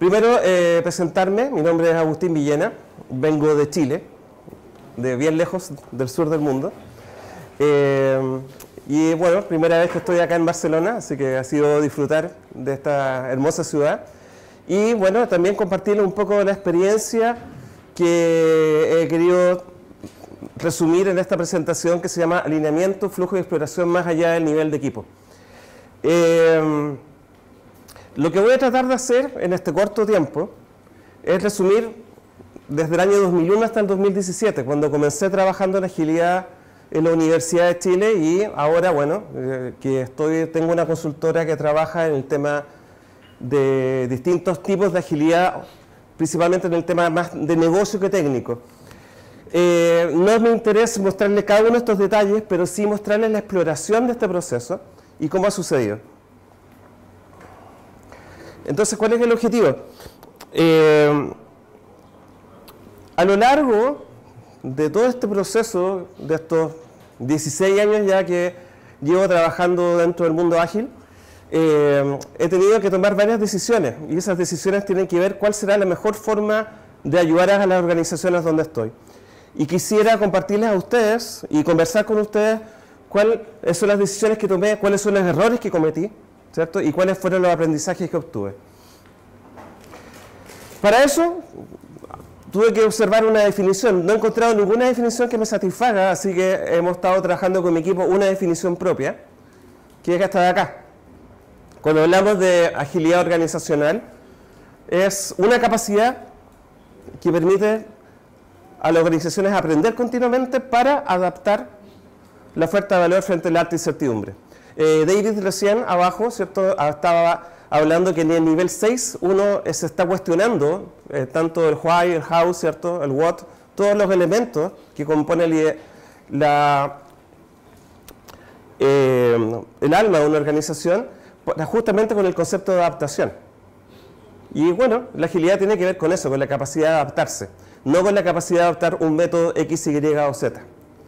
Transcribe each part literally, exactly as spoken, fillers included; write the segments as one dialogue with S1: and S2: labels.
S1: Primero, eh, presentarme. Mi nombre es Agustín Villena. Vengo de Chile, de bien lejos del sur del mundo. Eh, y bueno, primera vez que estoy acá en Barcelona, así que ha sido disfrutar de esta hermosa ciudad. Y bueno, también compartirles un poco la experiencia que he querido resumir en esta presentación que se llama Alineamiento, Flujo y Exploración más allá del nivel de equipo. Eh, lo que voy a tratar de hacer en este corto tiempo es resumir desde el año dos mil uno hasta el dos mil diecisiete, cuando comencé trabajando en agilidad en la Universidad de Chile, y ahora, bueno, eh, que estoy, tengo una consultora que trabaja en el tema de distintos tipos de agilidad, principalmente en el tema más de negocio que técnico. Eh, no es mi interés mostrarles cada uno de estos detalles, pero sí mostrarles la exploración de este proceso y cómo ha sucedido. Entonces, ¿cuál es el objetivo? Eh, a lo largo de todo este proceso, de estos dieciséis años ya que llevo trabajando dentro del mundo ágil, eh, he tenido que tomar varias decisiones, y esas decisiones tienen que ver cuál será la mejor forma de ayudar a las organizaciones donde estoy. Y quisiera compartirles a ustedes y conversar con ustedes cuáles son las decisiones que tomé, cuáles son los errores que cometí, ¿cierto? Y cuáles fueron los aprendizajes que obtuve. Para eso tuve que observar una definición. No he encontrado ninguna definición que me satisfaga, así que hemos estado trabajando con mi equipo una definición propia, que es esta de acá. Cuando hablamos de agilidad organizacional, es una capacidad que permite a las organizaciones aprender continuamente para adaptar la oferta de valor frente a la alta incertidumbre. Eh, David recién abajo, ¿cierto?, estaba hablando que en el nivel seis uno se está cuestionando eh, tanto el why, el how, ¿cierto?, el what, todos los elementos que componen la, eh, el alma de una organización, justamente con el concepto de adaptación. Y bueno, la agilidad tiene que ver con eso, con la capacidad de adaptarse, no con la capacidad de adaptar un método X, Y o Z.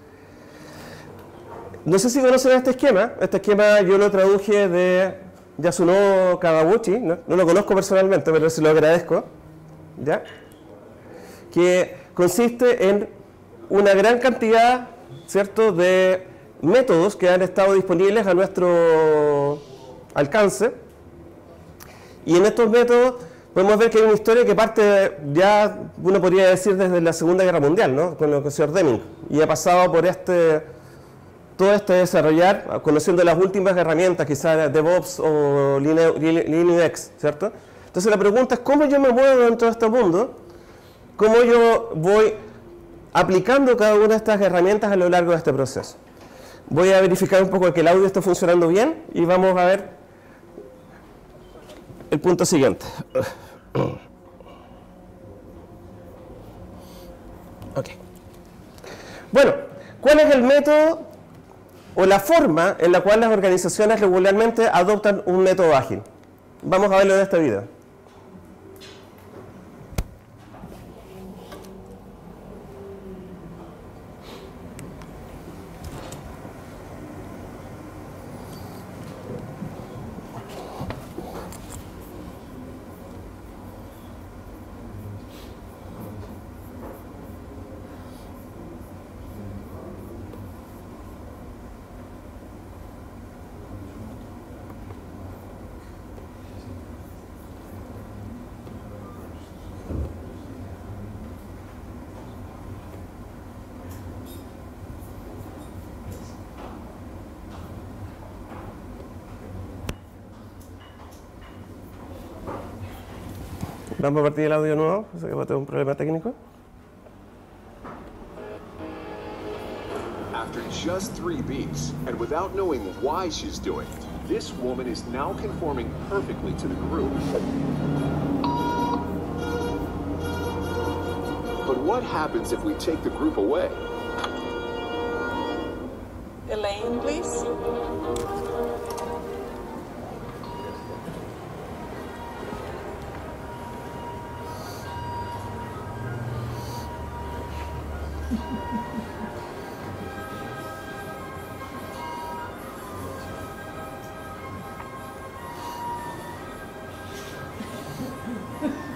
S1: No sé si conocen este esquema. Este esquema yo lo traduje de Yasunori Kawaguchi, no, no lo conozco personalmente, pero se lo agradezco, ¿ya? Que consiste en una gran cantidad, ¿cierto?, de métodos que han estado disponibles a nuestro alcance, y en estos métodos podemos ver que hay una historia que parte, ya uno podría decir, desde la Segunda Guerra Mundial, ¿no?, con el señor Deming, y ha pasado por este, todo este desarrollar, conociendo las últimas herramientas, quizás DevOps o Linux, ¿cierto? Entonces la pregunta es, ¿cómo yo me muevo dentro de este mundo? ¿Cómo yo voy aplicando cada una de estas herramientas a lo largo de este proceso? Voy a verificar un poco que el audio esté funcionando bien y vamos a ver el punto siguiente. Okay. Bueno, ¿cuál es el método o la forma en la cual las organizaciones regularmente adoptan un método ágil? Vamos a verlo en este video. Vamos a partir del audio nuevo, sé que va a tener un problema técnico.
S2: After just three beats, and without knowing why she's doing it, this woman is now conforming perfectly to the group. But what happens if we take the group away?
S3: Elaine, please.
S4: Ha ha ha.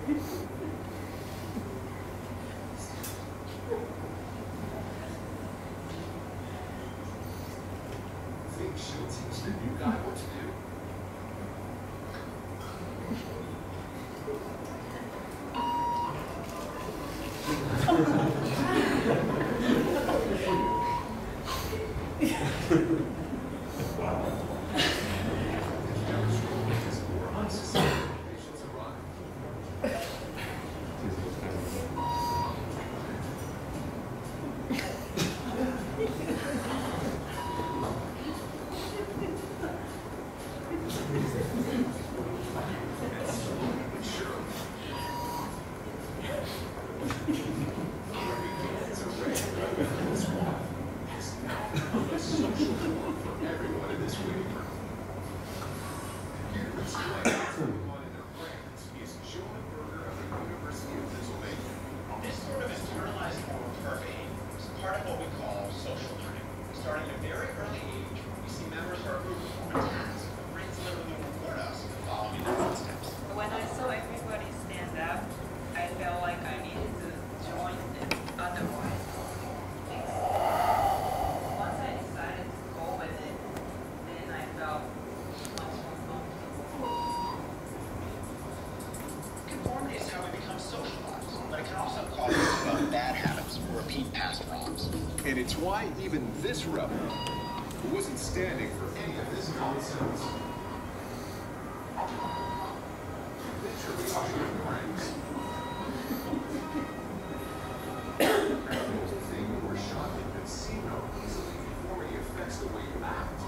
S3: When I saw everybody stand up, I felt like I needed to join them otherwise. Once I decided to go with it, then I felt much more comfortable.
S4: Conformity is how we become socialized, but it can also cause us to develop bad habits or repeat past wrongs.
S2: And it's why even this rebel, who wasn't standing for any of this nonsense, eventually ushered in ranks. There's a thing more shocking than seeing how easily conformity affects the way you act.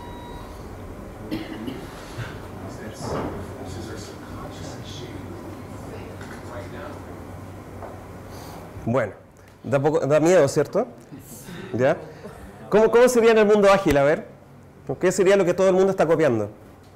S2: Is that some of the forces are subconsciously shaping what you think right now.
S1: Bueno, da, poco, da miedo, ¿cierto? ¿Ya? ¿Cómo, ¿Cómo sería en el mundo ágil? A ver, ¿qué sería lo que todo el mundo está copiando?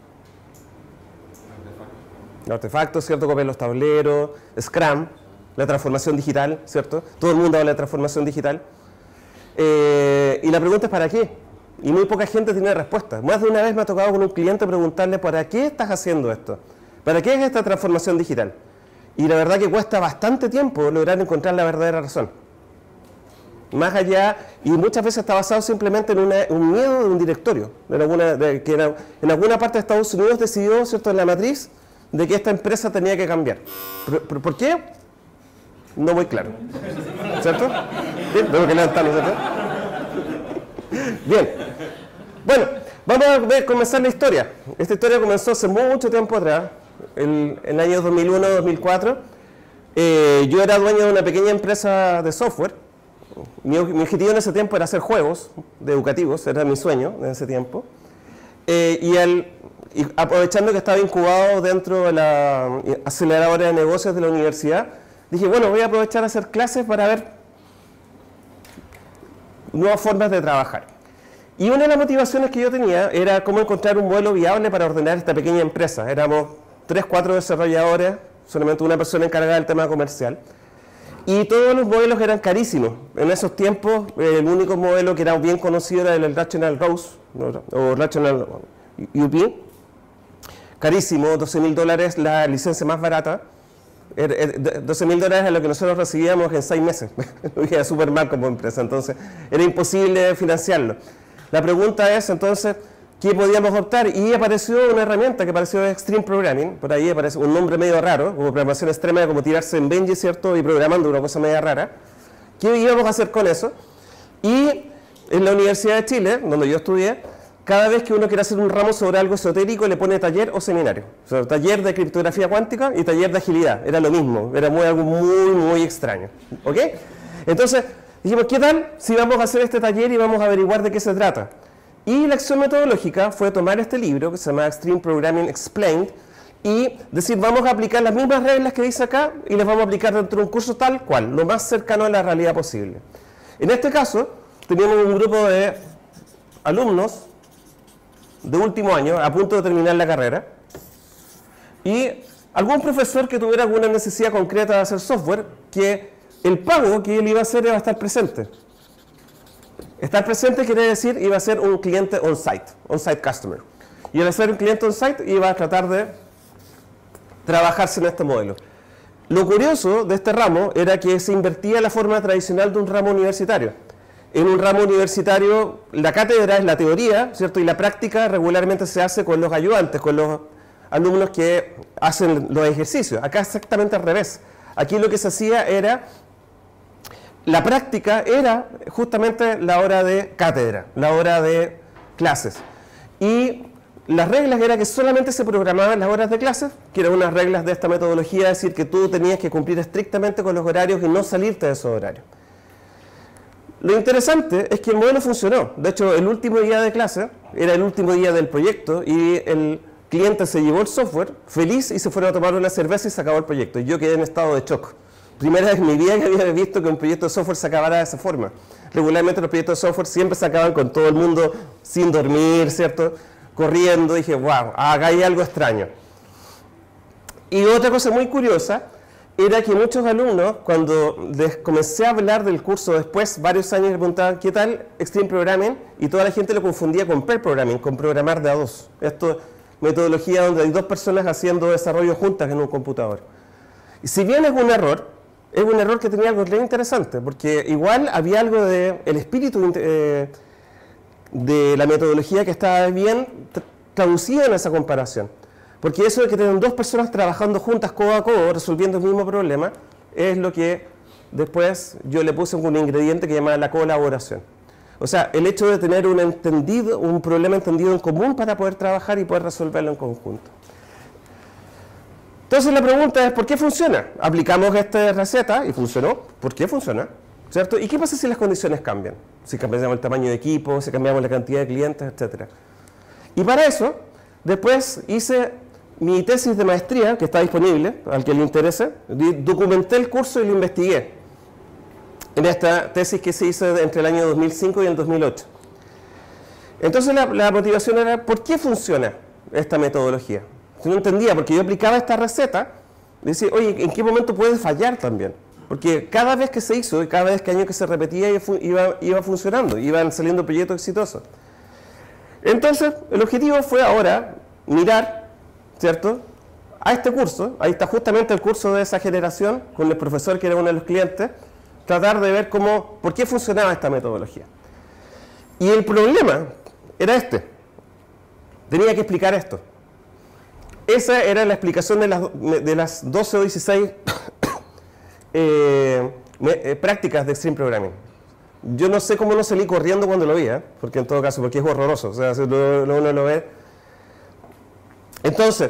S1: Artefactos, ¿cierto? Copian los tableros, Scrum, la transformación digital, ¿cierto? Todo el mundo habla de transformación digital. Eh, y la pregunta es ¿para qué? Y muy poca gente tiene respuesta. Más de una vez me ha tocado con un cliente preguntarle ¿para qué estás haciendo esto? ¿Para qué es esta transformación digital? Y la verdad que cuesta bastante tiempo lograr encontrar la verdadera razón. Más allá, y muchas veces está basado simplemente en una, un miedo de un directorio, en alguna, de, que en, en alguna parte de Estados Unidos decidió, ¿cierto?, en la matriz, de que esta empresa tenía que cambiar. ¿Por, por, ¿por qué? No muy claro. ¿Cierto? Bien, tengo que levantarlo, ¿cierto? Bien. Bueno, vamos a ver, comenzar la historia. Esta historia comenzó hace mucho tiempo atrás, en el año dos mil uno dos mil cuatro. Eh, yo era dueño de una pequeña empresa de software. Mi, mi objetivo en ese tiempo era hacer juegos de educativos, era mi sueño en ese tiempo. Eh, y, el, y aprovechando que estaba incubado dentro de la aceleradora de negocios de la universidad, dije, bueno, voy a aprovechar a hacer clases para ver nuevas formas de trabajar. Y una de las motivaciones que yo tenía era cómo encontrar un modelo viable para ordenar esta pequeña empresa. Éramos tres, cuatro desarrolladores, solamente una persona encargada del tema comercial. Y todos los modelos eran carísimos. En esos tiempos, eh, el único modelo que era bien conocido era el Rational Rose, ¿no? O Rational U P. Carísimo, doce mil dólares la licencia más barata. doce mil dólares es lo que nosotros recibíamos en seis meses. Lo iba súper mal como empresa, entonces era imposible financiarlo. La pregunta es entonces, ¿qué podíamos optar? Y apareció una herramienta que apareció Extreme Programming, por ahí aparece un nombre medio raro, como programación extrema, como tirarse en Benji, ¿cierto? Y programando una cosa media rara. ¿Qué íbamos a hacer con eso? Y en la Universidad de Chile, donde yo estudié, cada vez que uno quiere hacer un ramo sobre algo esotérico, le pone taller o seminario. O sea, taller de criptografía cuántica y taller de agilidad. Era lo mismo, era muy, algo muy, muy extraño. ¿Ok? Entonces, dijimos, ¿qué tal si vamos a hacer este taller y vamos a averiguar de qué se trata? Y la acción metodológica fue tomar este libro, que se llama Extreme Programming Explained, y decir, vamos a aplicar las mismas reglas que dice acá, y las vamos a aplicar dentro de un curso tal cual, lo más cercano a la realidad posible. En este caso, teníamos un grupo de alumnos de último año, a punto de terminar la carrera, y algún profesor que tuviera alguna necesidad concreta de hacer software, que el pago que él iba a hacer iba a estar presente. Estar presente quiere decir iba a ser un cliente on-site, on-site customer. Y al ser un cliente on-site iba a tratar de trabajarse en este modelo. Lo curioso de este ramo era que se invertía la forma tradicional de un ramo universitario. En un ramo universitario, la cátedra es la teoría, ¿cierto? Y la práctica regularmente se hace con los ayudantes, con los alumnos que hacen los ejercicios. Acá es exactamente al revés. Aquí lo que se hacía era, la práctica era justamente la hora de cátedra, la hora de clases. Y las reglas era que solamente se programaban las horas de clases, que eran unas reglas de esta metodología, es decir, que tú tenías que cumplir estrictamente con los horarios y no salirte de esos horarios. Lo interesante es que el modelo funcionó. De hecho, el último día de clase era el último día del proyecto y el cliente se llevó el software feliz y se fueron a tomar una cerveza y se acabó el proyecto. Y yo quedé en estado de shock. Primera vez en mi vida que había visto que un proyecto de software se acabara de esa forma. Regularmente los proyectos de software siempre se acaban con todo el mundo sin dormir, ¿cierto? Corriendo. Dije, wow, acá hay algo extraño. Y otra cosa muy curiosa era que muchos alumnos, cuando les comencé a hablar del curso después, varios años, le preguntaban, ¿qué tal Extreme Programming? Y toda la gente lo confundía con Pair Programming, con programar de a dos. Esto es metodología donde hay dos personas haciendo desarrollo juntas en un computador. Y si bien es un error, es un error que tenía algo muy interesante, porque igual había algo del espíritu eh, de la metodología que estaba bien traducida en esa comparación. Porque eso de que tienen dos personas trabajando juntas codo a codo, resolviendo el mismo problema, es lo que después yo le puse un ingrediente que llamaba la colaboración. O sea, el hecho de tener un, entendido, un problema entendido en común para poder trabajar y poder resolverlo en conjunto. Entonces la pregunta es, ¿por qué funciona? Aplicamos esta receta y funcionó. ¿Por qué funciona? ¿Cierto? ¿Y qué pasa si las condiciones cambian? Si cambiamos el tamaño de equipo, si cambiamos la cantidad de clientes, etcétera. Y para eso, después hice mi tesis de maestría, que está disponible, al que le interese. Documenté el curso y lo investigué. En esta tesis que se hizo entre el año dos mil cinco y el dos mil ocho. Entonces la, la motivación era, ¿por qué funciona esta metodología? Yo no entendía, porque yo aplicaba esta receta, y decía, oye, ¿en qué momento puede fallar también? Porque cada vez que se hizo y cada vez que año que se repetía iba, iba funcionando, iban saliendo proyectos exitosos. Entonces, el objetivo fue ahora mirar, ¿cierto?, a este curso. Ahí está justamente el curso de esa generación, con el profesor que era uno de los clientes, tratar de ver cómo, por qué funcionaba esta metodología. Y el problema era este. Tenía que explicar esto. Esa era la explicación de las, de las doce o dieciséis eh, eh, prácticas de Extreme Programming. Yo no sé cómo no salí corriendo cuando lo vi, ¿eh? Porque en todo caso, porque es horroroso, o sea, si lo, lo, uno lo ve. Entonces,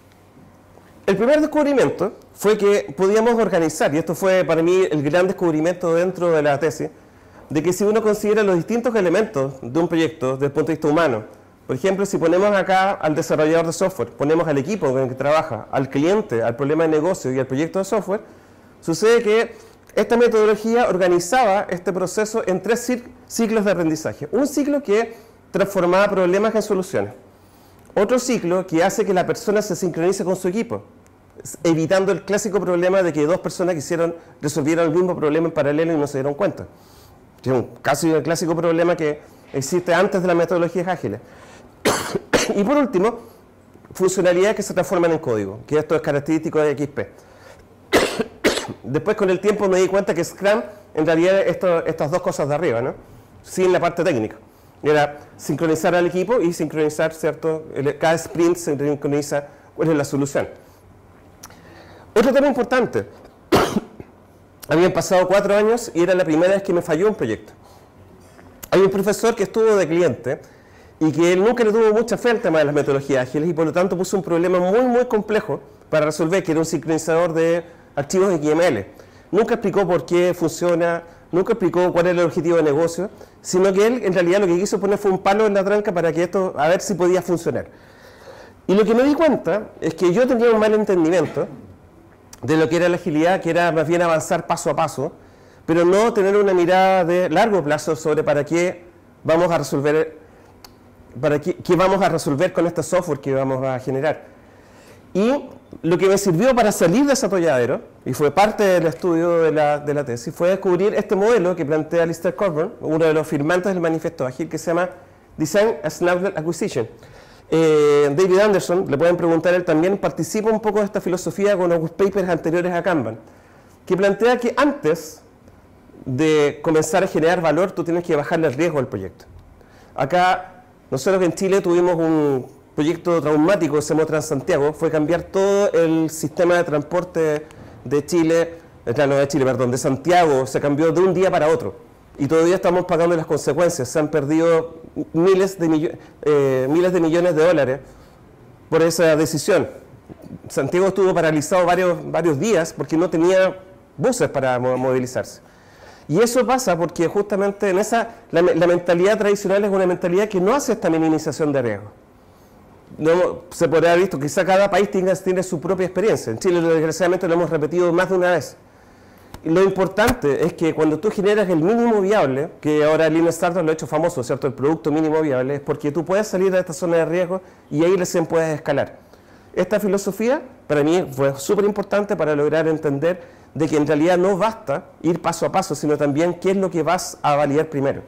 S1: el primer descubrimiento fue que podíamos organizar, y esto fue para mí el gran descubrimiento dentro de la tesis, de que si uno considera los distintos elementos de un proyecto desde el punto de vista humano, por ejemplo, si ponemos acá al desarrollador de software, ponemos al equipo con el que trabaja, al cliente, al problema de negocio y al proyecto de software, sucede que esta metodología organizaba este proceso en tres ciclos de aprendizaje. Un ciclo que transformaba problemas en soluciones. Otro ciclo que hace que la persona se sincronice con su equipo, evitando el clásico problema de que dos personas quisieron resolver el mismo problema en paralelo y no se dieron cuenta. Es un casi el clásico problema que existe antes de las metodologías ágiles. Y por último, funcionalidades que se transforman en código, que esto es característico de X P. Después con el tiempo me di cuenta que Scrum en realidad esto, estas dos cosas de arriba, ¿no? Sin la parte técnica. Era sincronizar al equipo y sincronizar, ¿cierto? Cada sprint se sincroniza cuál es la solución. Otro tema importante. Habían pasado cuatro años y era la primera vez que me falló un proyecto. Hay un profesor que estuvo de cliente y que él nunca le tuvo mucha fe al tema de las metodologías ágiles y por lo tanto puso un problema muy muy complejo para resolver, que era un sincronizador de archivos X M L. Nunca explicó por qué funciona, nunca explicó cuál era el objetivo de negocio, sino que él en realidad lo que quiso poner fue un palo en la tranca para que esto, a ver si podía funcionar. Y lo que me di cuenta es que yo tenía un mal entendimiento de lo que era la agilidad, que era más bien avanzar paso a paso, pero no tener una mirada de largo plazo sobre para qué vamos a resolver, para qué, qué vamos a resolver con este software que vamos a generar. Y lo que me sirvió para salir de ese atolladero, y fue parte del estudio de la, de la tesis, fue descubrir este modelo que plantea Alistair Cockburn, uno de los firmantes del manifiesto ágil, que se llama Design as Snapshot Acquisition. eh, David Anderson, le pueden preguntar, él también participa un poco de esta filosofía con los papers anteriores a Kanban, que plantea que antes de comenzar a generar valor, tú tienes que bajarle el riesgo al proyecto. Acá, nosotros en Chile tuvimos un proyecto traumático que se llamó Transantiago, fue cambiar todo el sistema de transporte de Chile, no de Chile, perdón, de Santiago, se cambió de un día para otro. Y todavía estamos pagando las consecuencias, se han perdido miles de, millo eh, miles de millones de dólares por esa decisión. Santiago estuvo paralizado varios, varios días porque no tenía buses para movilizarse. Y eso pasa porque justamente en esa, la, la mentalidad tradicional es una mentalidad que no hace esta minimización de riesgo. No, se podría haber visto, quizá cada país tiene, tiene su propia experiencia. En Chile, desgraciadamente, lo hemos repetido más de una vez. Y lo importante es que cuando tú generas el mínimo viable, que ahora Lean Startup lo ha hecho famoso, ¿cierto? El producto mínimo viable, es porque tú puedes salir de esta zona de riesgo y ahí recién puedes escalar. Esta filosofía, para mí, fue súper importante para lograr entender de que en realidad no basta ir paso a paso, sino también qué es lo que vas a validar primero.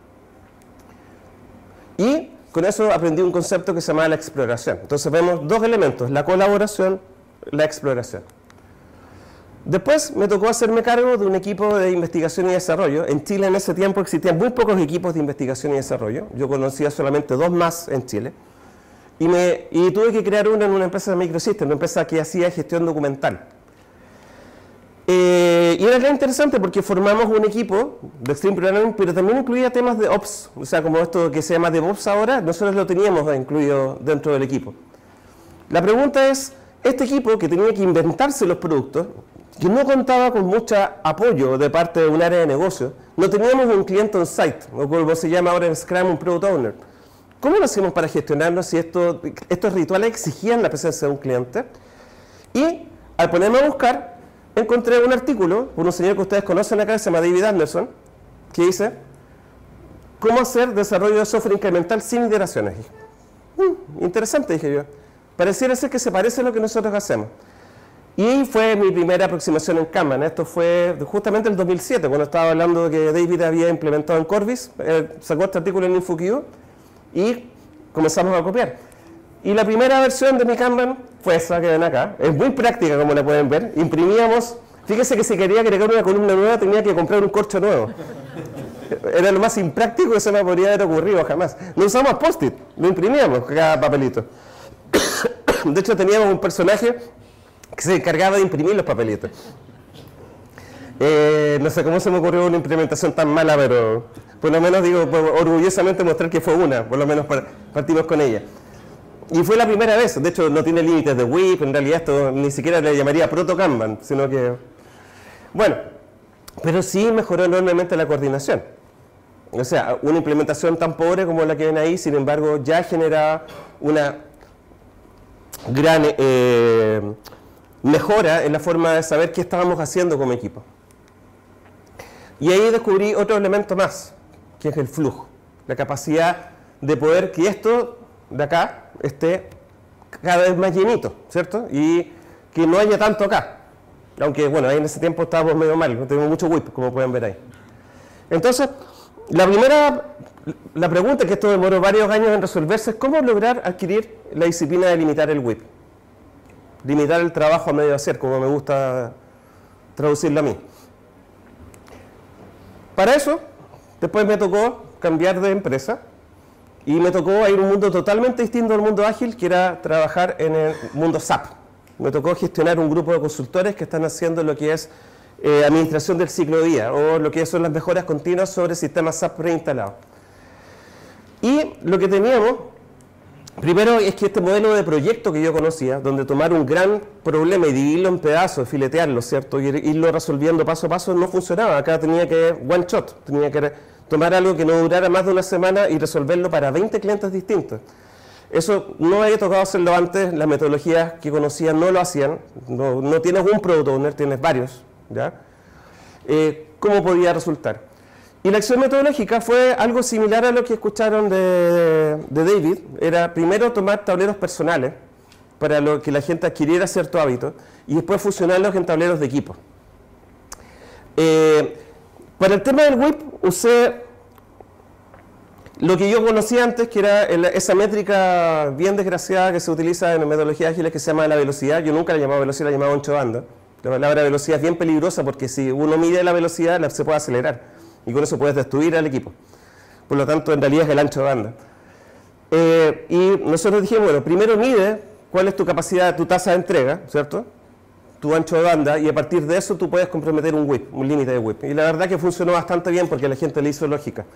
S1: Y con eso aprendí un concepto que se llama la exploración. Entonces vemos dos elementos, la colaboración, la exploración. Después me tocó hacerme cargo de un equipo de investigación y desarrollo. En Chile en ese tiempo existían muy pocos equipos de investigación y desarrollo. Yo conocía solamente dos más en Chile. Y, me, y tuve que crear uno en una empresa de Microsystem, una empresa que hacía gestión documental. Eh, y era re interesante porque formamos un equipo de Extreme Programming, pero también incluía temas de Ops, o sea, como esto que se llama DevOps ahora, nosotros lo teníamos incluido dentro del equipo. La pregunta es, este equipo que tenía que inventarse los productos, que no contaba con mucho apoyo de parte de un área de negocio, no teníamos un cliente on site, o como se llama ahora en Scrum, un Product Owner. ¿Cómo lo hacemos para gestionarnos si esto, estos rituales exigían la presencia de un cliente? Y al ponerme a buscar, encontré un artículo por un señor que ustedes conocen acá, se llama David Anderson, que dice ¿cómo hacer desarrollo de software incremental sin iteraciones? Mm, interesante, dije yo. Pareciera ser que se parece a lo que nosotros hacemos. Y fue mi primera aproximación en Kanban. Esto fue justamente el dos mil siete, cuando estaba hablando de que David había implementado en Corbis, eh, sacó este artículo en InfoQ y comenzamos a copiar. Y la primera versión de mi Kanban fue esa que ven acá. Es muy práctica, como la pueden ver. Imprimíamos, fíjese que si quería agregar una columna nueva tenía que comprar un corcho nuevo. Era lo más impráctico que se me podría haber ocurrido jamás. No usamos post-it, lo imprimíamos cada papelito. De hecho teníamos un personaje que se encargaba de imprimir los papelitos. Eh, no sé cómo se me ocurrió una implementación tan mala, pero por lo menos digo, orgullosamente mostrar que fue una, por lo menos partimos con ella. Y fue la primera vez, de hecho no tiene límites de whip, en realidad esto ni siquiera le llamaría proto Kanban, sino que, bueno, pero sí mejoró enormemente la coordinación. O sea, una implementación tan pobre como la que ven ahí, sin embargo, ya generaba una gran eh, mejora en la forma de saber qué estábamos haciendo como equipo. Y ahí descubrí otro elemento más, que es el flujo, la capacidad de poder que esto de acá esté cada vez más llenito, ¿cierto? Y que no haya tanto acá. Aunque, bueno, ahí en ese tiempo estábamos medio mal, no tenemos mucho whip, como pueden ver ahí. Entonces, la primera, la pregunta, que esto demoró varios años en resolverse, es cómo lograr adquirir la disciplina de limitar el whip. Limitar el trabajo a medio hacer, como me gusta traducirlo a mí. Para eso, después me tocó cambiar de empresa y me tocó ir a un mundo totalmente distinto al mundo ágil, que era trabajar en el mundo S A P. Me tocó gestionar un grupo de consultores que están haciendo lo que es eh, administración del ciclo de vida, o lo que son las mejoras continuas sobre sistemas S A P preinstalados. Y lo que teníamos, primero, es que este modelo de proyecto que yo conocía, donde tomar un gran problema y dividirlo en pedazos, filetearlo, ¿cierto? Y irlo resolviendo paso a paso, no funcionaba. Acá tenía que one shot, tenía que tomar algo que no durara más de una semana y resolverlo para veinte clientes distintos. Eso no había tocado hacerlo antes, las metodologías que conocía no lo hacían, no, no tienes un product owner, tienes varios, ¿ya? Eh, ¿Cómo podía resultar? Y la acción metodológica fue algo similar a lo que escucharon de, de David. Era primero tomar tableros personales para lo que la gente adquiriera cierto hábito y después fusionarlos en tableros de equipo. Eh, para el tema del whip usé Lo que yo conocía antes, que era el, esa métrica bien desgraciada que se utiliza en metodologías ágiles que se llama la velocidad, yo nunca la llamaba velocidad, la llamaba ancho de banda. La palabra velocidad es bien peligrosa porque si uno mide la velocidad, la, se puede acelerar y con eso puedes destruir al equipo. Por lo tanto, en realidad es el ancho de banda. Eh, y nosotros dijimos, bueno, primero mide cuál es tu capacidad, tu tasa de entrega, ¿cierto? Tu ancho de banda, y a partir de eso tú puedes comprometer un W I P, un límite de W I P. Y la verdad que funcionó bastante bien porque la gente le hizo lógica.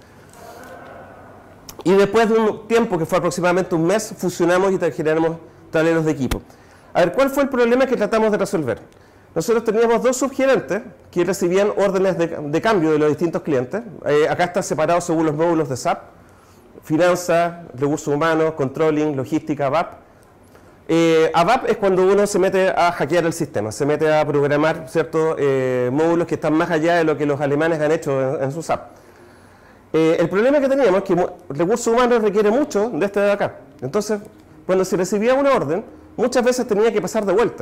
S1: Y después de un tiempo, que fue aproximadamente un mes, fusionamos y generamos tableros de equipo. A ver, ¿cuál fue el problema que tratamos de resolver? Nosotros teníamos dos subgerentes que recibían órdenes de, de cambio de los distintos clientes. Eh, acá está separado según los módulos de S A P. Finanzas, recursos humanos, controlling, logística, A B A P. Eh, A B A P es cuando uno se mete a hackear el sistema, se mete a programar ciertos eh, módulos que están más allá de lo que los alemanes han hecho en, en su S A P. Eh, el problema que teníamos es que recursos humanos requiere mucho de este de acá. Entonces, cuando se recibía una orden, muchas veces tenía que pasar de vuelta.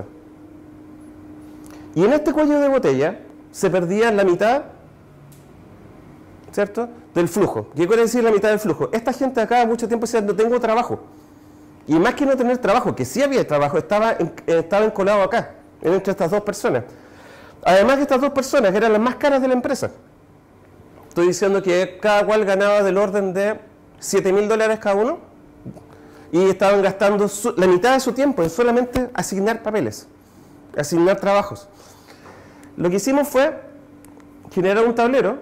S1: Y en este cuello de botella se perdía la mitad, ¿cierto?, del flujo. ¿Qué quiere decir la mitad del flujo? Esta gente acá mucho tiempo decía, no tengo trabajo. Y más que no tener trabajo, que sí había trabajo, estaba, en, estaba encolado acá, entre estas dos personas. Además que estas dos personas eran las más caras de la empresa. Estoy diciendo que cada cual ganaba del orden de siete mil dólares cada uno y estaban gastando su, la mitad de su tiempo en solamente asignar papeles, asignar trabajos. Lo que hicimos fue generar un tablero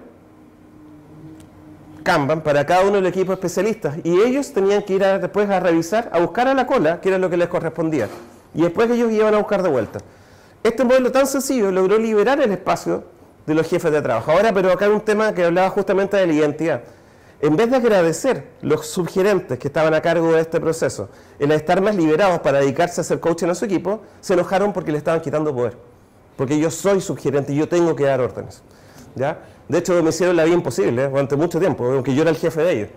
S1: Kanban para cada uno del equipo de especialistas y ellos tenían que ir a, después a revisar, a buscar a la cola, que era lo que les correspondía, y después ellos iban a buscar de vuelta. Este modelo tan sencillo logró liberar el espacio de los jefes de trabajo. Ahora, pero acá hay un tema que hablaba justamente de la identidad. En vez de agradecer los subgerentes que estaban a cargo de este proceso, el estar más liberados para dedicarse a hacer coaching a su equipo, se enojaron porque le estaban quitando poder. Porque yo soy subgerente y yo tengo que dar órdenes, ¿ya? De hecho, me hicieron la vida imposible, ¿eh?, durante mucho tiempo, aunque yo era el jefe de ellos.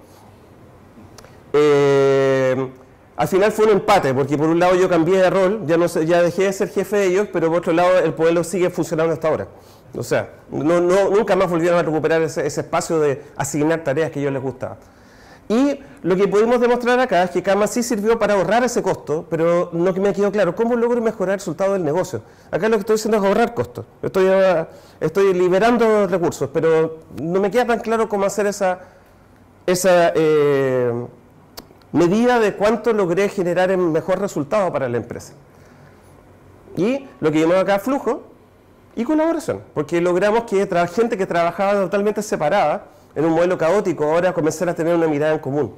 S1: Eh, al final fue un empate, porque por un lado yo cambié de rol, ya, no sé, ya dejé de ser jefe de ellos, pero por otro lado el modelo sigue funcionando hasta ahora. O sea, no, no, nunca más volvieron a recuperar ese, ese espacio de asignar tareas que a ellos les gustaba. Y lo que pudimos demostrar acá es que Kanban sí sirvió para ahorrar ese costo, pero no que me quedó claro, ¿cómo logro mejorar el resultado del negocio? Acá lo que estoy haciendo es ahorrar costos, estoy, estoy liberando recursos, pero no me queda tan claro cómo hacer esa, esa eh, medida de cuánto logré generar en mejor resultado para la empresa. Y lo que llamamos acá flujo y colaboración, porque logramos que gente que trabajaba totalmente separada, en un modelo caótico, ahora comenzar a tener una mirada en común.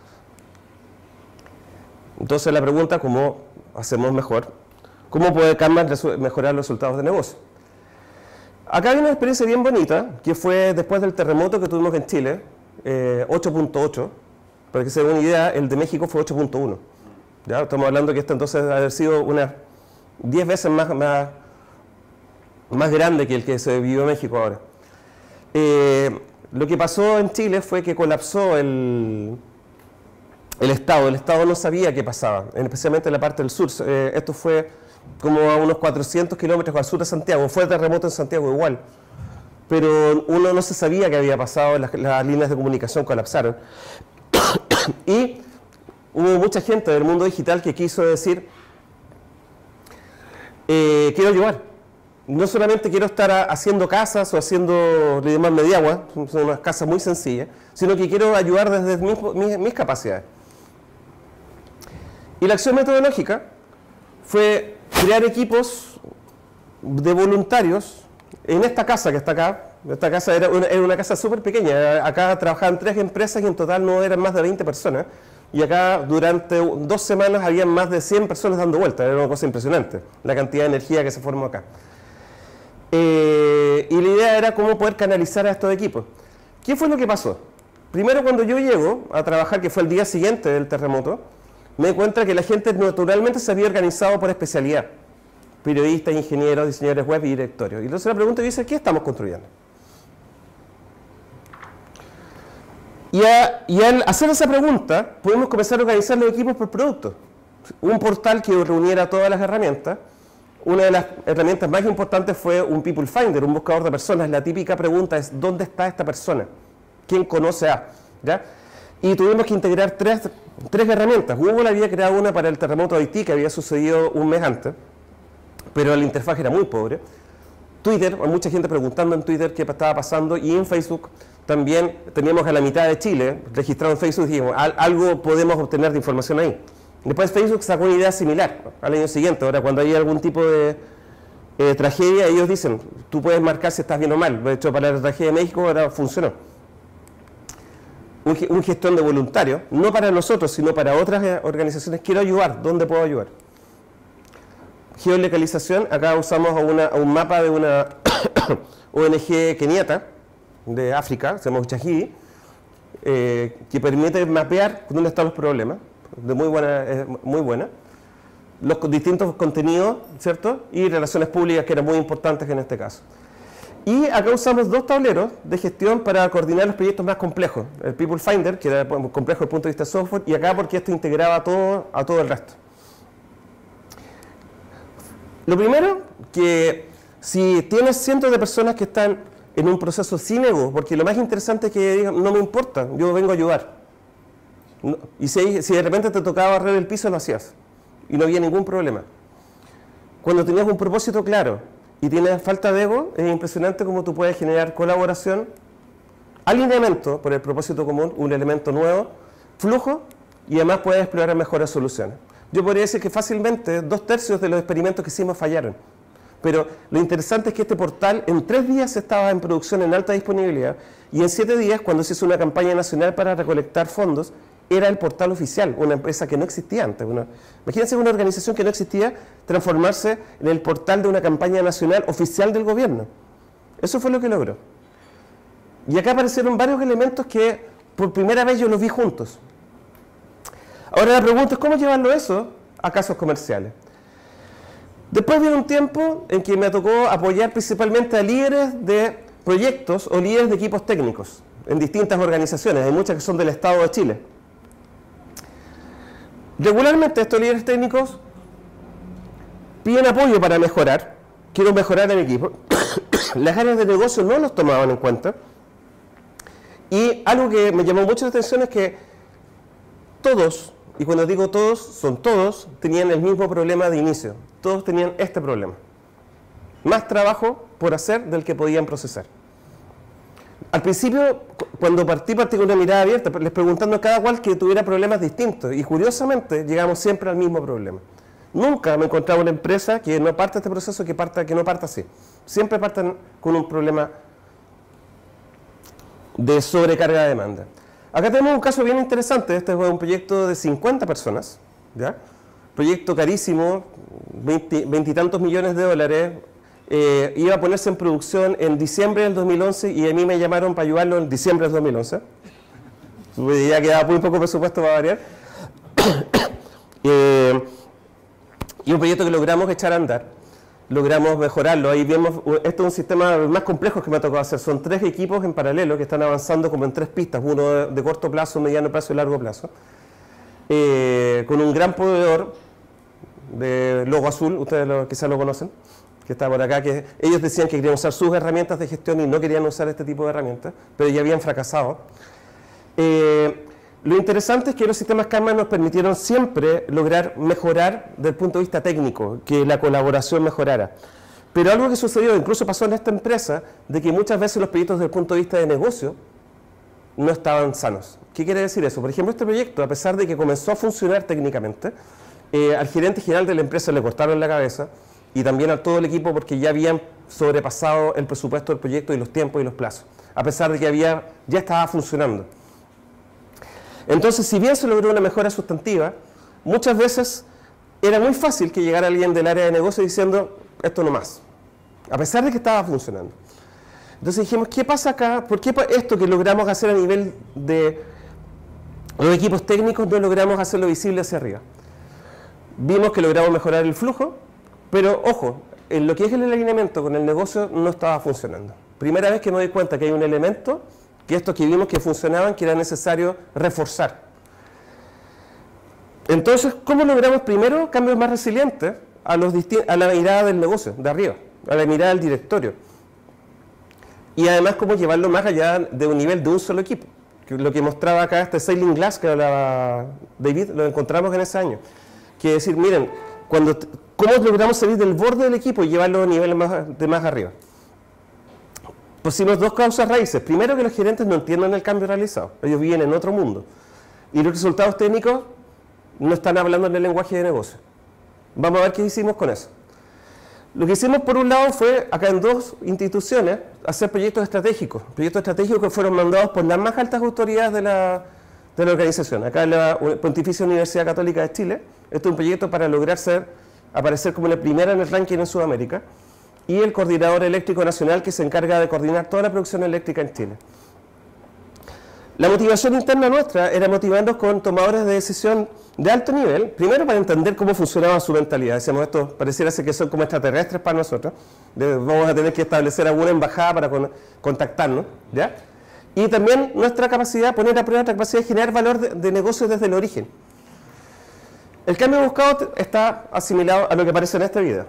S1: Entonces la pregunta, ¿cómo hacemos mejor? ¿Cómo puede Kanban mejorar los resultados de negocio? Acá hay una experiencia bien bonita, que fue después del terremoto que tuvimos en Chile, eh, ocho punto ocho, para que se den una idea, el de México fue ocho punto uno. ¿Ya? Estamos hablando que esto entonces debe haber sido unas diez veces más, más, más grande que el que se vivió en México ahora. Eh, Lo que pasó en Chile fue que colapsó el, el Estado. El Estado no sabía qué pasaba, especialmente en la parte del sur. Eh, esto fue como a unos cuatrocientos kilómetros al sur de Santiago. Fue terremoto en Santiago igual. Pero uno no se sabía qué había pasado, las, las líneas de comunicación colapsaron. Y hubo mucha gente del mundo digital que quiso decir, eh, quiero ayudar. No solamente quiero estar haciendo casas o haciendo, le llaman mediagua, son unas casas muy sencillas, sino que quiero ayudar desde mis, mis, mis capacidades. Y la acción metodológica fue crear equipos de voluntarios en esta casa que está acá. Esta casa era una, era una casa súper pequeña, acá trabajaban tres empresas y en total no eran más de veinte personas. Y acá durante dos semanas habían más de cien personas dando vueltas, era una cosa impresionante, la cantidad de energía que se formó acá. Eh, y la idea era cómo poder canalizar a estos equipos. ¿Qué fue lo que pasó? Primero, cuando yo llego a trabajar, que fue el día siguiente del terremoto, me di cuenta que la gente naturalmente se había organizado por especialidad. Periodistas, ingenieros, diseñadores web y directorios. Y entonces la pregunta dice, ¿qué estamos construyendo? Y, a, y al hacer esa pregunta, pudimos comenzar a organizar los equipos por producto. Un portal que reuniera todas las herramientas. Una de las herramientas más importantes fue un People Finder, un buscador de personas. La típica pregunta es, ¿dónde está esta persona? ¿Quién conoce a? ¿Ya? y tuvimos que integrar tres, tres herramientas. Google había creado una para el terremoto de Haití, que había sucedido un mes antes, pero la interfaz era muy pobre. Twitter, hay mucha gente preguntando en Twitter qué estaba pasando, y en Facebook también teníamos a la mitad de Chile registrado en Facebook, y dijimos, algo podemos obtener de información ahí. Después Facebook sacó una idea similar, ¿no?, al año siguiente. Ahora, cuando hay algún tipo de eh, tragedia, ellos dicen, tú puedes marcar si estás bien o mal. De hecho, para la tragedia de México ahora funcionó. Un, un gestión de voluntarios, no para nosotros, sino para otras eh, organizaciones. Quiero ayudar, ¿dónde puedo ayudar? Geolocalización, acá usamos a, una, a un mapa de una O N G keniata de África, se llama Ushahidi, eh, que permite mapear dónde están los problemas, de muy buena, eh, muy buena, los distintos contenidos, ¿cierto? Y relaciones públicas, que eran muy importantes en este caso. Y acá usamos dos tableros de gestión para coordinar los proyectos más complejos. El People Finder, que era complejo desde el punto de vista de software, y acá porque esto integraba todo, a todo el resto. Lo primero, que si tienes cientos de personas que están en un proceso sin ego, porque lo más interesante es que digan, no me importa, yo vengo a ayudar. No, y si, si de repente te tocaba barrer el piso, lo hacías. Y no había ningún problema. Cuando tenías un propósito claro y tienes falta de ego, es impresionante cómo tú puedes generar colaboración, alineamiento por el propósito común, un elemento nuevo, flujo, y además puedes explorar mejores soluciones. Yo podría decir que fácilmente dos tercios de los experimentos que hicimos fallaron. Pero lo interesante es que este portal en tres días estaba en producción en alta disponibilidad, y en siete días, cuando se hizo una campaña nacional para recolectar fondos, era el portal oficial, una empresa que no existía antes. Una, imagínense una organización que no existía transformarse en el portal de una campaña nacional oficial del gobierno. Eso fue lo que logró. Y acá aparecieron varios elementos que por primera vez yo los vi juntos. Ahora la pregunta es, ¿cómo llevarlo eso a casos comerciales? Después viene un tiempo en que me tocó apoyar principalmente a líderes de proyectos o líderes de equipos técnicos en distintas organizaciones, hay muchas que son del Estado de Chile. Regularmente estos líderes técnicos piden apoyo para mejorar, quiero mejorar el equipo, las áreas de negocio no los tomaban en cuenta, y algo que me llamó mucho la atención es que todos, y cuando digo todos, son todos, tenían el mismo problema de inicio, todos tenían este problema, más trabajo por hacer del que podían procesar. Al principio, cuando partí, partí con una mirada abierta, les preguntando a cada cual que tuviera problemas distintos, y curiosamente llegamos siempre al mismo problema. Nunca me encontraba una empresa que no parta este proceso que, parta, que no parta así. Siempre partan con un problema de sobrecarga de demanda. Acá tenemos un caso bien interesante. Este es un proyecto de cincuenta personas, ¿ya? Proyecto carísimo, veintitantos millones de dólares. Eh, iba a ponerse en producción en diciembre del dos mil once, y a mí me llamaron para ayudarlo en diciembre del dos mil once. Ya quedaba muy poco presupuesto para variar. eh, y un proyecto que logramos echar a andar, logramos mejorarlo. Ahí vemos, este es un sistema más complejo que me ha tocado hacer. Son tres equipos en paralelo que están avanzando como en tres pistas, uno de, de corto plazo, mediano plazo y largo plazo, eh, con un gran proveedor de logo azul, ustedes lo, quizás lo conocen, que está por acá, que ellos decían que querían usar sus herramientas de gestión y no querían usar este tipo de herramientas, pero ya habían fracasado. Eh, lo interesante es que los sistemas Kanban nos permitieron siempre lograr mejorar desde el punto de vista técnico, que la colaboración mejorara. Pero algo que sucedió, incluso pasó en esta empresa, de que muchas veces los proyectos desde el punto de vista de negocio no estaban sanos. ¿Qué quiere decir eso? Por ejemplo, este proyecto, a pesar de que comenzó a funcionar técnicamente, eh, al gerente general de la empresa le cortaron la cabeza, y también a todo el equipo, porque ya habían sobrepasado el presupuesto del proyecto y los tiempos y los plazos, a pesar de que había, ya estaba funcionando. Entonces, si bien se logró una mejora sustantiva, muchas veces era muy fácil que llegara alguien del área de negocio diciendo, esto no más, a pesar de que estaba funcionando. Entonces dijimos, ¿qué pasa acá? ¿Por qué esto que logramos hacer a nivel de los equipos técnicos no logramos hacerlo visible hacia arriba? Vimos que logramos mejorar el flujo, pero ojo, en lo que es el alineamiento con el negocio no estaba funcionando. Primera vez que me doy cuenta que hay un elemento, que estos que vimos que funcionaban, que era necesario reforzar. Entonces, ¿cómo logramos primero cambios más resilientes a, los a la mirada del negocio, de arriba, a la mirada del directorio? Y además, cómo llevarlo más allá de un nivel de un solo equipo. que lo que mostraba acá, este Sailing Glass que hablaba David, lo encontramos en ese año. Que decir, miren, cuando, ¿cómo logramos salir del borde del equipo y llevarlo a niveles más, de más arriba? Pusimos dos causas raíces. Primero, que los gerentes no entiendan el cambio realizado. Ellos viven en otro mundo. Y los resultados técnicos no están hablando en el lenguaje de negocio. Vamos a ver qué hicimos con eso. Lo que hicimos por un lado fue, acá en dos instituciones, hacer proyectos estratégicos. Proyectos estratégicos que fueron mandados por las más altas autoridades de la, de la organización. Acá en la Pontificia Universidad Católica de Chile. Este es un proyecto para lograr ser, aparecer como la primera en el ranking en Sudamérica. Y el Coordinador Eléctrico Nacional, que se encarga de coordinar toda la producción eléctrica en Chile. La motivación interna nuestra era motivarnos con tomadores de decisión de alto nivel, primero para entender cómo funcionaba su mentalidad. Decíamos, esto pareciera ser que son como extraterrestres para nosotros, vamos a tener que establecer alguna embajada para con, contactarnos, ¿ya? Y también nuestra capacidad, poner a prueba nuestra capacidad de generar valor de, de negocios desde el origen. El cambio buscado está asimilado a lo que aparece en este video.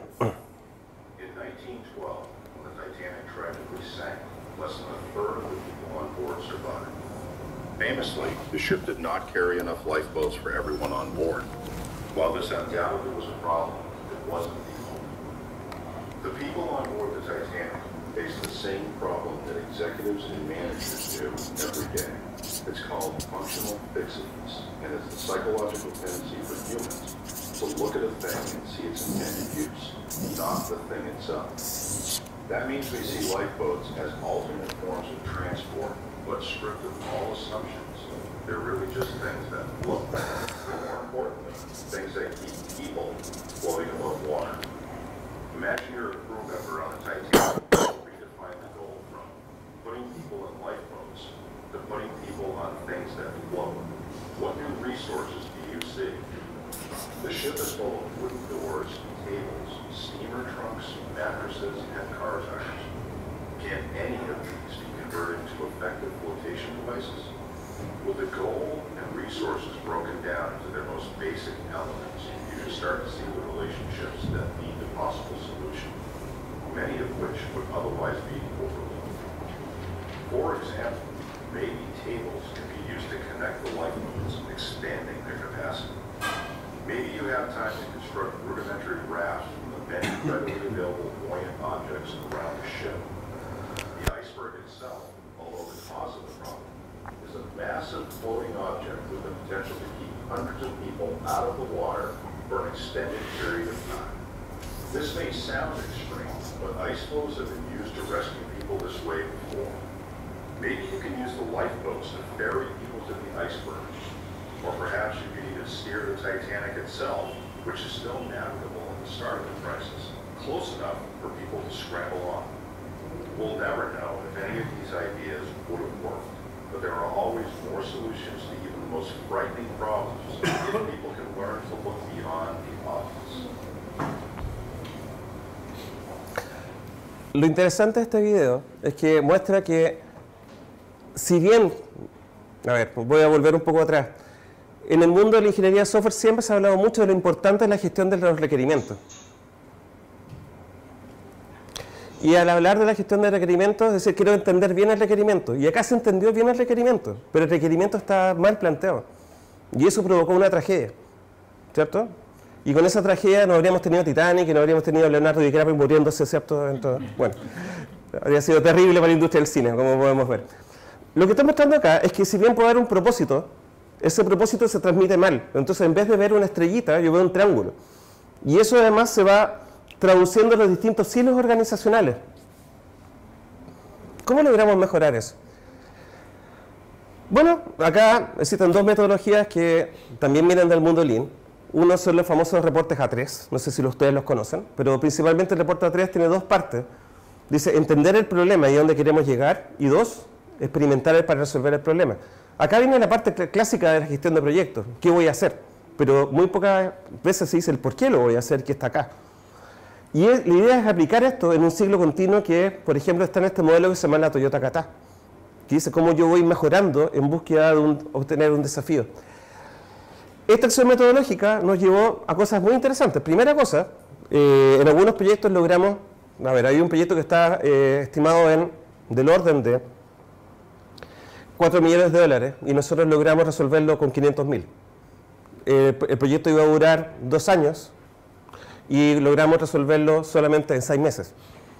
S5: Famously, the ship did not carry enough lifeboats for everyone on board. While this undoubtedly was a problem, it wasn't the only. The people on board the Titanic faced the same problem that executives and managers do every day. It's called functional fixedness, and it's the psychological tendency for humans to look at a thing and see its intended use, not the thing itself. That means we see lifeboats as alternate forms of transport, but stripped of all assumptions. They're really just things that look, and more importantly, things that keep people floating above water. Imagine you're a crew member on a Titanic, redefine the goal from putting people in lifeboats to putting people on things that float. What new resources do you see? The ship is full of wooden doors, tables, steamer trunks, mattresses, and car tires. Can any of these be converted into effective flotation devices? With the goal and resources broken down into their most basic elements, you should start to see the relationships that lead to possible solutions, many of which would otherwise be overlooked. For example, maybe tables can be used to connect the lifeboats, expanding their capacity. Maybe you have time to construct rudimentary rafts from the many readily available buoyant objects around the ship. The iceberg itself, although the cause of the problem, is a massive floating object with the potential to keep hundreds of people out of the water for an extended period of time. This may sound extreme, but ice floes have been used to rescue people this way before. Maybe you can use the lifeboats to ferry people to the iceberg. Or perhaps you could even steer the Titanic itself, which is still navigable at the start of the crisis, close enough for people to scramble on. We'll never know if any of these ideas would have worked, but there are always more solutions to even the most frightening problems if people can learn to look beyond the obvious.
S1: Lo interesante de este video es que muestra que, si bien, a ver, voy a volver un poco atrás, en el mundo de la ingeniería de software siempre se ha hablado mucho de lo importante de la gestión de los requerimientos. Y al hablar de la gestión de requerimientos, es decir, quiero entender bien el requerimiento. Y acá se entendió bien el requerimiento, pero el requerimiento está mal planteado. Y eso provocó una tragedia, ¿cierto? Y con esa tragedia no habríamos tenido Titanic, y no habríamos tenido Leonardo DiCaprio muriéndose, ¿cierto? Entonces, bueno, habría sido terrible para la industria del cine, como podemos ver. Lo que estoy mostrando acá es que si bien puede haber un propósito, ese propósito se transmite mal. Entonces, en vez de ver una estrellita, yo veo un triángulo. Y eso además se va traduciendo en los distintos silos organizacionales. ¿Cómo logramos mejorar eso? Bueno, acá existen dos metodologías que también vienen del mundo Lean. Uno son los famosos reportes A tres, no sé si ustedes los conocen, pero principalmente el reporte A tres tiene dos partes. Dice, entender el problema y a dónde queremos llegar, y dos, experimentar para resolver el problema. Acá viene la parte clásica de la gestión de proyectos, ¿qué voy a hacer? Pero muy pocas veces se dice el por qué lo voy a hacer, que está acá. Y es, la idea es aplicar esto en un ciclo continuo que, por ejemplo, está en este modelo que se llama la Toyota Kata, que dice cómo yo voy mejorando en búsqueda de un, obtener un desafío. Esta acción metodológica nos llevó a cosas muy interesantes. Primera cosa, eh, en algunos proyectos logramos, a ver, hay un proyecto que está eh, estimado en del orden de cuatro millones de dólares y nosotros logramos resolverlo con quinientos mil. Eh, el proyecto iba a durar dos años y logramos resolverlo solamente en seis meses.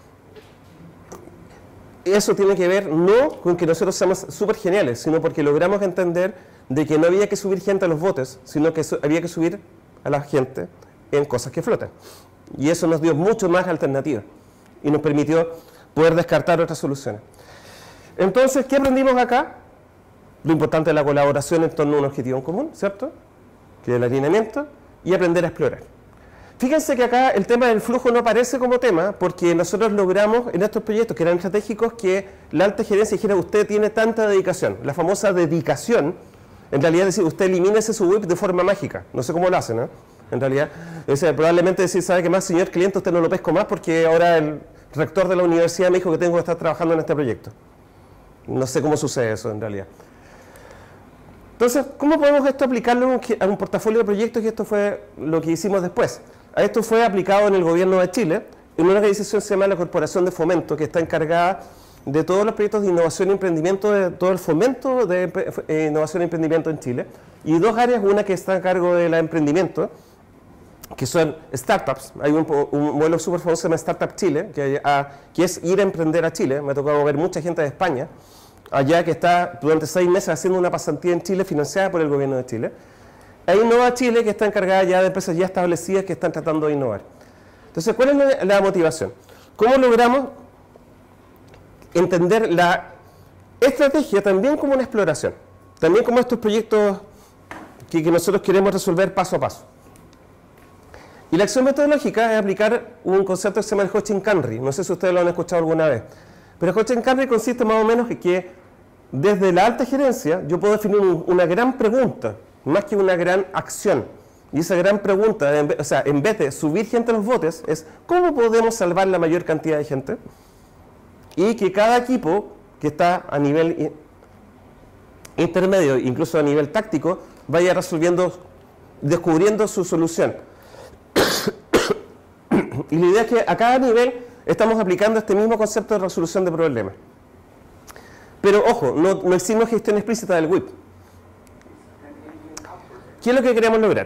S1: Eso tiene que ver no con que nosotros seamos súper geniales, sino porque logramos entender de que no había que subir gente a los botes, sino que había que subir a la gente en cosas que flotan. Y eso nos dio mucho más alternativas y nos permitió poder descartar otras soluciones. Entonces, ¿qué aprendimos acá? Lo importante es la colaboración en torno a un objetivo en común, ¿cierto? Que es el alineamiento y aprender a explorar. Fíjense que acá el tema del flujo no aparece como tema porque nosotros logramos en estos proyectos que eran estratégicos que la alta gerencia dijera usted tiene tanta dedicación. La famosa dedicación, en realidad es decir, usted elimina ese su whip de forma mágica. No sé cómo lo hacen, ¿no? En realidad, o sea, probablemente decir, ¿sabe qué más, señor cliente? Usted no lo pesco más porque ahora el rector de la universidad me dijo que tengo que estar trabajando en este proyecto. No sé cómo sucede eso en realidad. Entonces, ¿cómo podemos esto aplicarlo a un portafolio de proyectos? Y esto fue lo que hicimos después. A esto fue aplicado en el gobierno de Chile, en una organización que se llama la Corporación de Fomento, que está encargada de todos los proyectos de innovación y emprendimiento, de todo el fomento de eh, innovación y emprendimiento en Chile. Y dos áreas, una que está a cargo del emprendimiento, que son startups. Hay un, un modelo súper famoso que se llama Startup Chile, que, a, que es ir a emprender a Chile. Me ha tocado ver mucha gente de España, allá que está durante seis meses haciendo una pasantía en Chile financiada por el gobierno de Chile. Hay Innova Chile, que está encargada ya de empresas ya establecidas que están tratando de innovar. Entonces, ¿cuál es la, la motivación? ¿Cómo logramos entender la estrategia también como una exploración? También como estos proyectos que, que nosotros queremos resolver paso a paso. Y la acción metodológica es aplicar un concepto que se llama el Hodgkin-Canry. No sé si ustedes lo han escuchado alguna vez. Pero el Hodgkin-Canry consiste más o menos en que desde la alta gerencia yo puedo definir un, una gran pregunta, más que una gran acción. Y esa gran pregunta, en vez, o sea, en vez de subir gente a los botes, es ¿cómo podemos salvar la mayor cantidad de gente? Y que cada equipo que está a nivel intermedio, incluso a nivel táctico, vaya resolviendo, descubriendo su solución. Y la idea es que a cada nivel estamos aplicando este mismo concepto de resolución de problemas. Pero ojo, no, no existe gestión explícita del W I P. ¿Qué es lo que queremos lograr?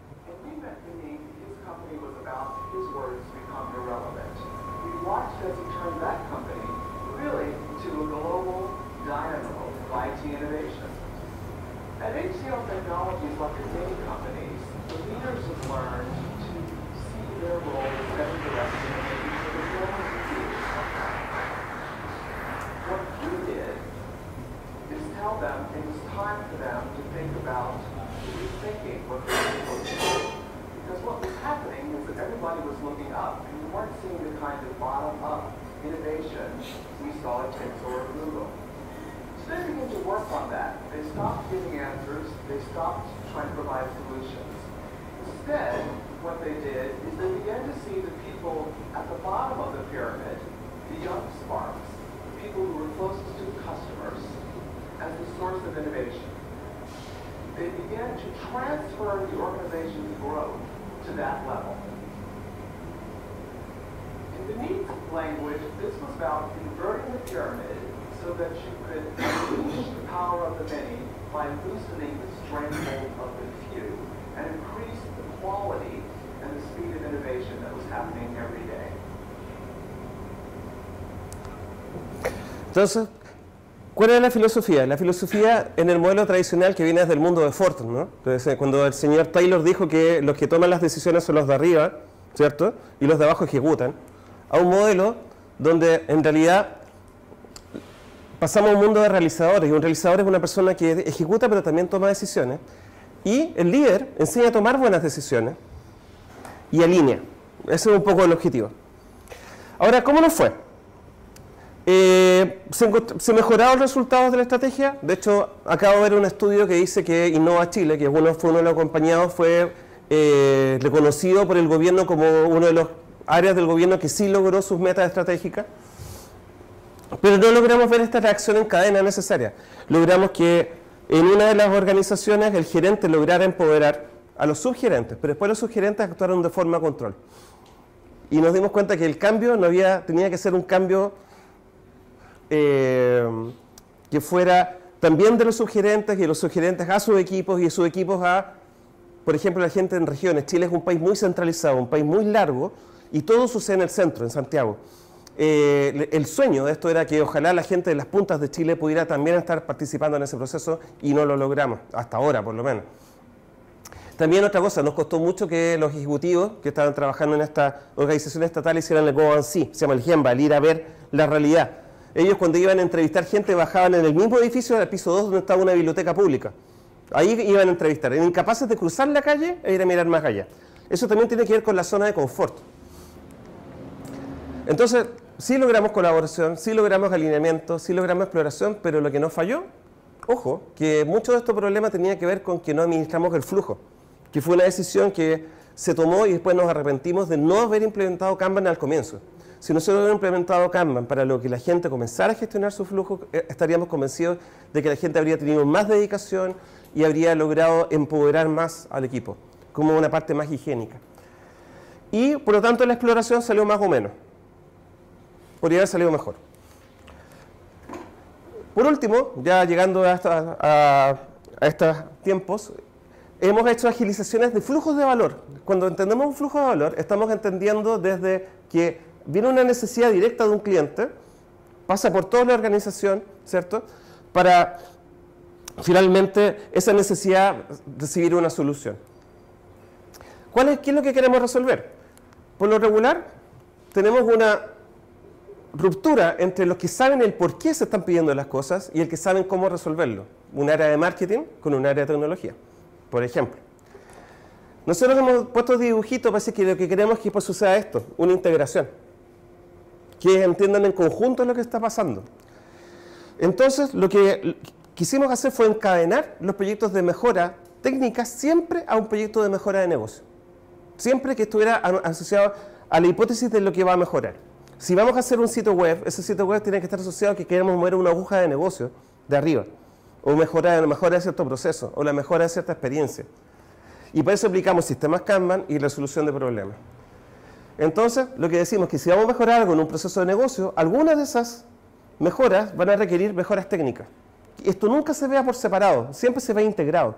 S1: Entonces, ¿cuál es la filosofía? La filosofía en el modelo tradicional que viene desde el mundo de Ford, ¿no? Entonces, cuando el señor Taylor dijo que los que toman las decisiones son los de arriba, ¿cierto? Y los de abajo ejecutan, a un modelo donde en realidad pasamos a un mundo de realizadores, y un realizador es una persona que ejecuta pero también toma decisiones, y el líder enseña a tomar buenas decisiones y alinea. Ese es un poco el objetivo. Ahora, ¿cómo nos fue? Eh, se, se mejoraron los resultados de la estrategia. De hecho, acabo de ver un estudio que dice que Innova Chile, que uno, fue uno de los acompañados, fue eh, reconocido por el gobierno como uno de los áreas del gobierno que sí logró sus metas estratégicas. Pero no logramos ver esta reacción en cadena necesaria. Logramos que en una de las organizaciones el gerente lograra empoderar a los subgerentes, pero después los subgerentes actuaron de forma control. Y nos dimos cuenta que el cambio no había, tenía que ser un cambio Eh, que fuera también de los subgerentes y los subgerentes a sus equipos y sus equipos a, por ejemplo, la gente en regiones. Chile es un país muy centralizado, un país muy largo y todo sucede en el centro, en Santiago. Eh, el sueño de esto era que ojalá la gente de las puntas de Chile pudiera también estar participando en ese proceso y no lo logramos, hasta ahora por lo menos. También otra cosa, nos costó mucho que los ejecutivos que estaban trabajando en esta organización estatal hicieran el go and see, se llama el GEMBA, el ir a ver la realidad. Ellos cuando iban a entrevistar gente bajaban en el mismo edificio del piso dos donde estaba una biblioteca pública. Ahí iban a entrevistar, eran incapaces de cruzar la calle e ir a mirar más allá. Eso también tiene que ver con la zona de confort. Entonces, sí logramos colaboración, sí logramos alineamiento, sí logramos exploración, pero lo que nos falló, ojo, que mucho de estos problemas tenía que ver con que no administramos el flujo, que fue una decisión que se tomó y después nos arrepentimos de no haber implementado Kanban al comienzo. Si nosotros hubiéramos implementado Kanban para lo que la gente comenzara a gestionar su flujo, estaríamos convencidos de que la gente habría tenido más dedicación y habría logrado empoderar más al equipo, como una parte más higiénica. Y por lo tanto la exploración salió más o menos. Podría haber salido mejor. Por último, ya llegando a, esta, a, a estos tiempos, hemos hecho agilizaciones de flujos de valor. Cuando entendemos un flujo de valor, estamos entendiendo desde que viene una necesidad directa de un cliente, pasa por toda la organización, ¿cierto?, para finalmente esa necesidad recibir una solución. ¿Cuál es, ¿Qué es lo que queremos resolver? Por lo regular, tenemos una ruptura entre los que saben el por qué se están pidiendo las cosas y el que saben cómo resolverlo. Un área de marketing con un área de tecnología, por ejemplo. Nosotros hemos puesto dibujitos, parece que lo que queremos es que pues suceda esto, una integración. Que entiendan en conjunto lo que está pasando. Entonces, lo que quisimos hacer fue encadenar los proyectos de mejora técnica siempre a un proyecto de mejora de negocio. Siempre que estuviera asociado a la hipótesis de lo que va a mejorar. Si vamos a hacer un sitio web, ese sitio web tiene que estar asociado a que queremos mover una aguja de negocio de arriba, o mejorar, la mejora de cierto proceso, o la mejora de cierta experiencia. Y para eso aplicamos sistemas Kanban y resolución de problemas. Entonces, lo que decimos es que si vamos a mejorar algo en un proceso de negocio, algunas de esas mejoras van a requerir mejoras técnicas. Esto nunca se vea por separado, siempre se ve integrado.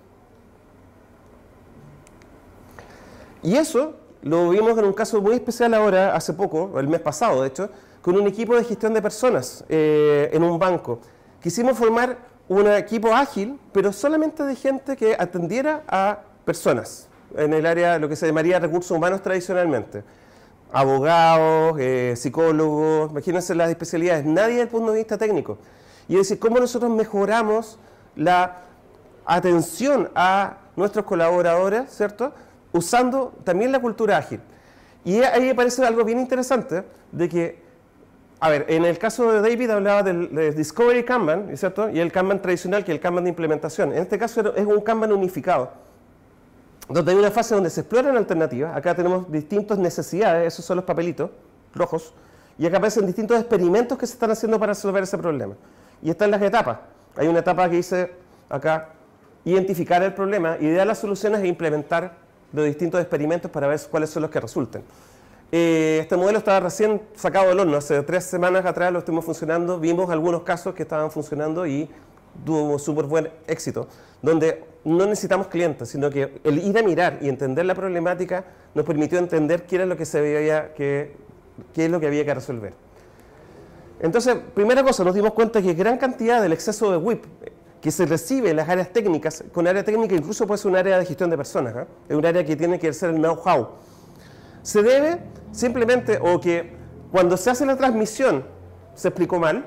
S1: Y eso lo vimos en un caso muy especial ahora, hace poco, el mes pasado de hecho, con un equipo de gestión de personas eh, en un banco. Quisimos formar un equipo ágil, pero solamente de gente que atendiera a personas, en el área, lo que se llamaría recursos humanos tradicionalmente. Abogados, eh, psicólogos, imagínense las especialidades, nadie desde el punto de vista técnico. Y es decir, cómo nosotros mejoramos la atención a nuestros colaboradores, ¿cierto?, usando también la cultura ágil. Y ahí me parece algo bien interesante, de que, a ver, en el caso de David hablaba del, del Discovery Kanban, ¿cierto?, y el Kanban tradicional, que es el Kanban de implementación. En este caso es un Kanban unificado, donde hay una fase donde se exploran alternativas. Acá tenemos distintas necesidades, esos son los papelitos rojos, y acá aparecen distintos experimentos que se están haciendo para resolver ese problema. Y están las etapas. Hay una etapa que dice acá, identificar el problema, idear las soluciones e implementar de distintos experimentos para ver cuáles son los que resulten. Eh, este modelo estaba recién sacado del horno, hace tres semanas atrás lo estuvimos funcionando, vimos algunos casos que estaban funcionando y tuvo súper buen éxito, donde no necesitamos clientes, sino que el ir a mirar y entender la problemática nos permitió entender qué era lo que se veía, que, qué es lo que había que resolver. Entonces, primera cosa, nos dimos cuenta que gran cantidad del exceso de W I P que se recibe en las áreas técnicas, con área técnica incluso puede ser un área de gestión de personas, ¿eh? Es un área que tiene que ser el know-how. Se debe simplemente, o que cuando se hace la transmisión se explicó mal,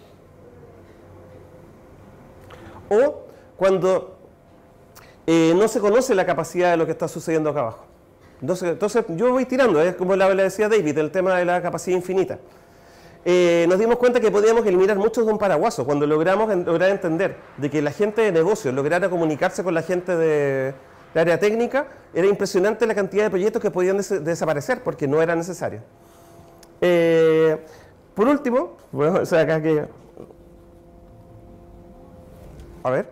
S1: o cuando eh, no se conoce la capacidad de lo que está sucediendo acá abajo. Entonces, entonces yo voy tirando, es como le decía David, el tema de la capacidad infinita. Eh, nos dimos cuenta que podíamos eliminar muchos de un paraguaso cuando logramos en, lograr entender de que la gente de negocios lograra comunicarse con la gente de la área técnica. Era impresionante la cantidad de proyectos que podían des desaparecer porque no era necesario. Eh, por último, bueno, o sea, acá que... A ver.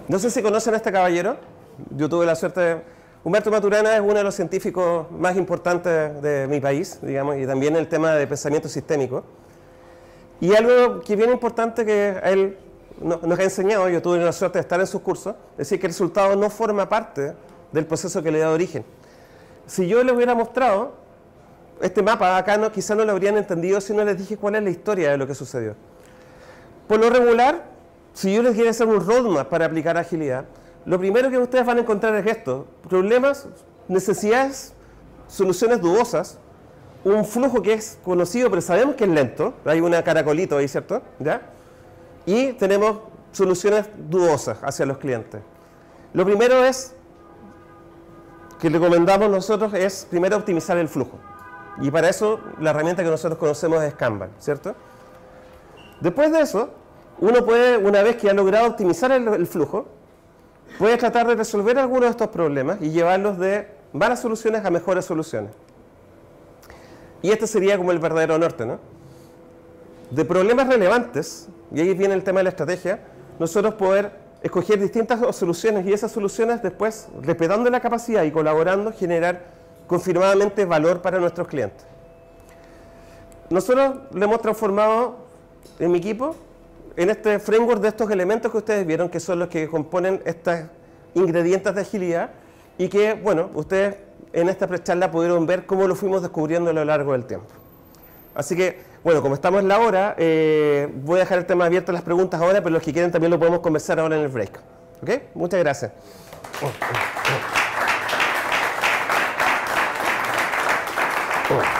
S1: No sé si conocen a este caballero. Yo tuve la suerte de... Humberto Maturana es uno de los científicos más importantes de mi país, digamos, y también en el tema de pensamiento sistémico. Y algo que es bien importante que él nos ha enseñado, yo tuve la suerte de estar en sus cursos, es decir, que el resultado no forma parte del proceso que le da origen. Si yo les hubiera mostrado este mapa acá, no, quizás no lo habrían entendido si no les dije cuál es la historia de lo que sucedió. Por lo regular, si yo les quiero hacer un roadmap para aplicar agilidad, lo primero que ustedes van a encontrar es esto: problemas, necesidades, soluciones dudosas, un flujo que es conocido pero sabemos que es lento, hay una caracolito ahí, ¿cierto? ¿Ya? Y tenemos soluciones dudosas hacia los clientes. Lo primero es, que recomendamos nosotros, es primero optimizar el flujo. Y para eso la herramienta que nosotros conocemos es Kanban, ¿cierto? Después de eso, uno puede, una vez que ha logrado optimizar el, el flujo, puede tratar de resolver algunos de estos problemas y llevarlos de malas soluciones a mejores soluciones. Y este sería como el verdadero norte, ¿no? De problemas relevantes, y ahí viene el tema de la estrategia, nosotros poder escoger distintas soluciones y esas soluciones después, respetando la capacidad y colaborando, generar confirmadamente valor para nuestros clientes. Nosotros le hemos transformado en mi equipo en este framework de estos elementos que ustedes vieron, que son los que componen estos ingredientes de agilidad y que, bueno, ustedes en esta precharla pudieron ver cómo lo fuimos descubriendo a lo largo del tiempo. Así que, bueno, como estamos en la hora, eh, voy a dejar el tema abierto a las preguntas ahora, pero los que quieren también lo podemos conversar ahora en el break. ¿Ok? Muchas gracias. Oh.